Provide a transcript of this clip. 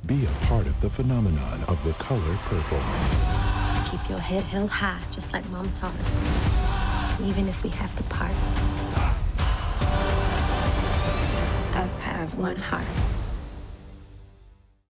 Be a part of the phenomenon of the color purple. Keep your head held high, just like Mom taught us. Even if we have to part. Us have one heart.